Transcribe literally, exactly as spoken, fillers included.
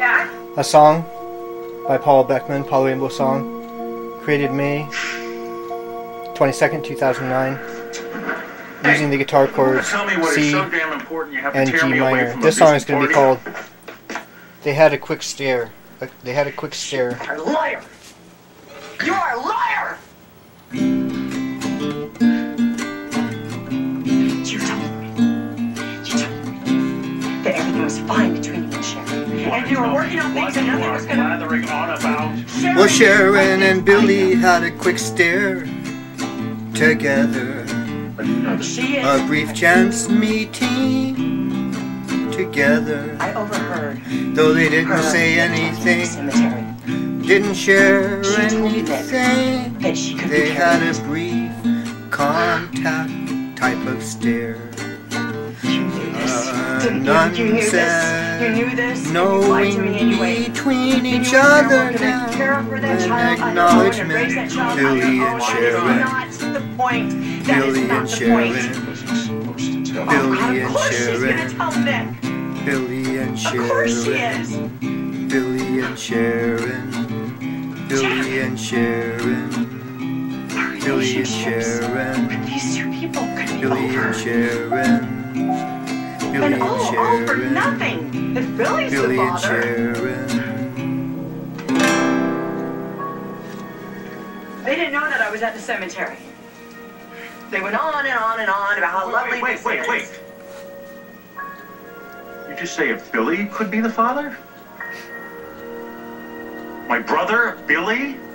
a song by Paul Beckman, Palu song, created May twenty-second, two thousand nine, using the guitar chords C and G minor. This song is going to be called They Had a Quick Stare. They Had a Quick Stare. You're a liar! You are a liar! You told me. You told me that everything was fine between you and Sharon. And you were working on things and nothing was gonna... blathering on about? Well, Sharon and Billy had a quick stare together. She is... A brief chance meeting together. I overheard. Though they didn't say anything, Cemetery. didn't share She told me that- anything, that she could they be had a carried. brief contact type of stare. You knew this. Uh, Didn't none you? You knew said this. You knew this. and you lied to knowing me anyway. between You each knew other you were now, gonna care for that an child on your own and acknowledgement, raise that child on Billy your and own. Sharon. That is not the point. That Billy is not and the Sharon, point. Oh, Billy God, of and course she's gonna Sharon, tell Nick. Billy and Of course she Sharon, is. Billy and Sharon, Billy and Sharon, Billy and Sharon, These two people could be Billy over. and Sharon, Billy And and all, all for Sharon, nothing. If Billy's Billy the and father. Sharon. They didn't know that I was at the cemetery. They went on and on and on about how lovely Wait, this wait, is. wait, wait. Did you say if Billy could be the father? My brother, Billy?